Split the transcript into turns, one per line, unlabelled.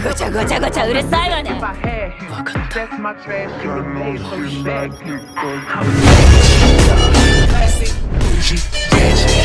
ごちゃごちゃごちゃうるさいわね。
分かった。
Classic, bougie, gadget.